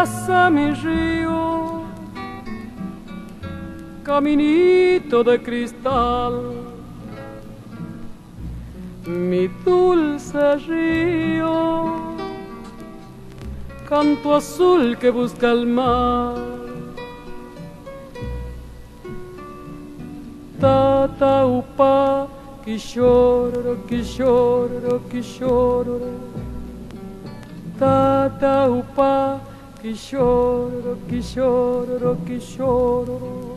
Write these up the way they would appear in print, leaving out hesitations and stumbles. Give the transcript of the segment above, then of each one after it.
pasa mi río, caminito de cristal, mi dulce río, canto azul que busca el mar. Tata upa, quishororo, quishororo, quishororo. Tata upa, quishororo, quishororo, quishororo.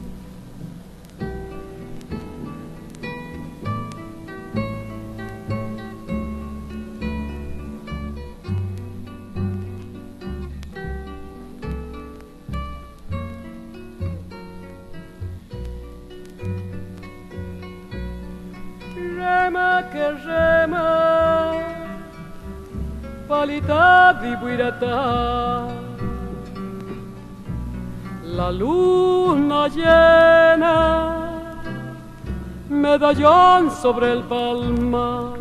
Rema que rema, palita di buirata, la luna llena, medallón sobre el palmar.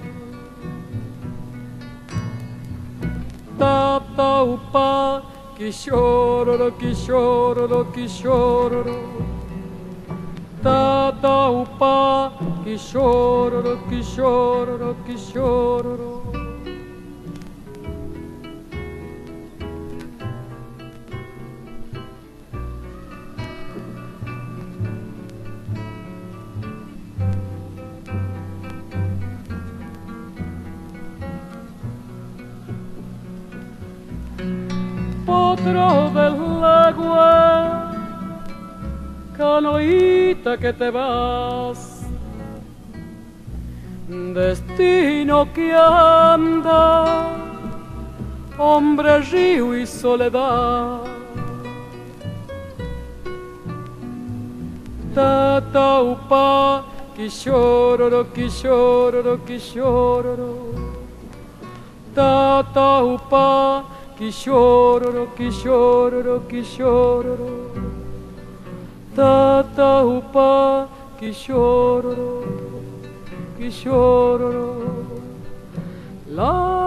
Tata upa, quishororo, quishororo, quishororo. Tata upa, quishororo, quishororo, quishororo. Potro del agua, canoita que te vas, destino que anda, hombre, río y soledad. Tata upa, quishororo, quishororo, quishororo. Tata upa, quishororo, quishororo, quishororo. Tata upa, quishororo, quishororo. La